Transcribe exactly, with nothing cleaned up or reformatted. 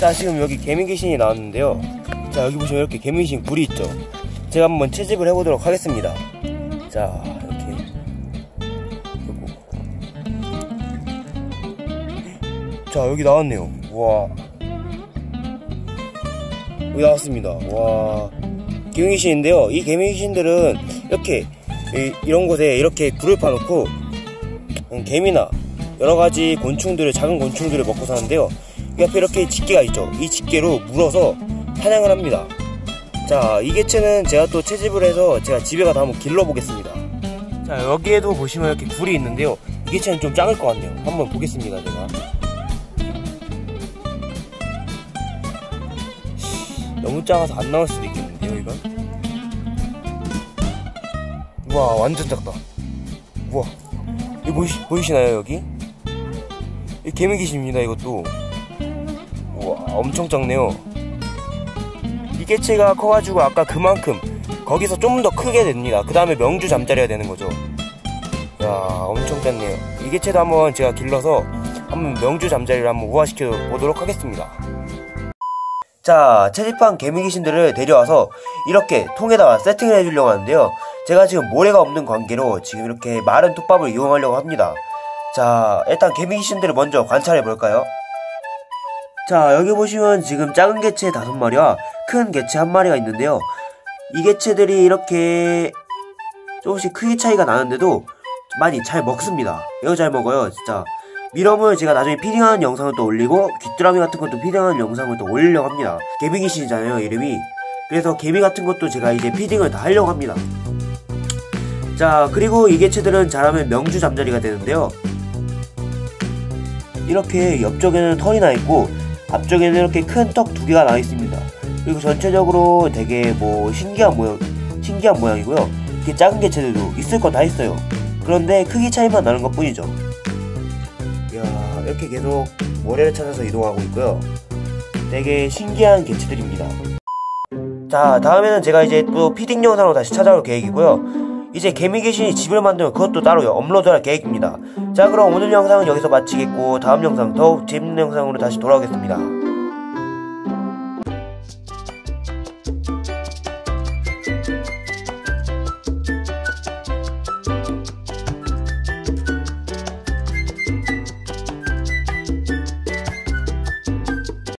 자, 지금 여기 개미 귀신이 나왔는데요. 자, 여기 보시면 이렇게 개미 귀신 굴이 있죠. 제가 한번 채집을 해보도록 하겠습니다. 자, 이렇게 그리고 자, 여기 나왔네요. 와, 여기 나왔습니다. 와, 개미 귀신인데요. 이 개미 귀신들은 이렇게 이, 이런 곳에 이렇게 굴을 파놓고 음, 개미나 여러가지 곤충들을, 작은 곤충들을 먹고 사는데요. 이 앞에 이렇게 집게가 있죠. 이 집게로 물어서 사냥을 합니다. 자, 이 개체는 제가 또 채집을 해서 제가 집에 가서 한번 길러보겠습니다. 자, 여기에도 보시면 이렇게 굴이 있는데요. 이 개체는 좀 작을 것 같네요. 한번 보겠습니다, 제가. 너무 작아서 안 나올 수도 있겠는데요, 이건? 우와, 완전 작다. 우와, 이거 보이시, 보이시나요, 여기? 이 개미 귀신입니다, 이것도. 우와, 엄청 작네요. 이 개체가 커가지고 아까 그만큼 거기서 좀 더 크게 됩니다. 그 다음에 명주 잠자리가 되는 거죠. 야, 엄청 작네요. 이 개체도 한번 제가 길러서 한번 명주 잠자리를 한번 우화시켜 보도록 하겠습니다. 자, 채집한 개미 귀신들을 데려와서 이렇게 통에다가 세팅을 해주려고 하는데요. 제가 지금 모래가 없는 관계로 지금 이렇게 마른 톱밥을 이용하려고 합니다. 자, 일단 개미 귀신들을 먼저 관찰해 볼까요? 자, 여기 보시면 지금 작은 개체 다섯 마리와 큰 개체 한 마리가 있는데요. 이 개체들이 이렇게 조금씩 크기 차이가 나는데도 많이 잘 먹습니다. 이거 잘 먹어요, 진짜. 미럼을 제가 나중에 피딩하는 영상을 또 올리고 귀뚜라미 같은 것도 피딩하는 영상을 또 올리려고 합니다. 개미 귀신이잖아요, 이름이. 그래서 개미 같은 것도 제가 이제 피딩을 다 하려고 합니다. 자, 그리고 이 개체들은 자라면 명주 잠자리가 되는데요. 이렇게 옆쪽에는 털이 나 있고 앞쪽에는 이렇게 큰 턱 두 개가 나 있습니다. 그리고 전체적으로 되게 뭐 신기한 모양, 신기한 모양이고요. 이렇게 작은 개체들도 있을 거 다 있어요. 그런데 크기 차이만 나는 것 뿐이죠. 이야, 이렇게 계속 모래를 찾아서 이동하고 있고요. 되게 신기한 개체들입니다. 자, 다음에는 제가 이제 또 피딩 영상으로 다시 찾아올 계획이고요. 이제 개미 귀신이 집을 만들면 그것도 따로 업로드할 계획입니다. 자, 그럼 오늘 영상은 여기서 마치겠고 다음 영상 더욱 재밌는 영상으로 다시 돌아오겠습니다.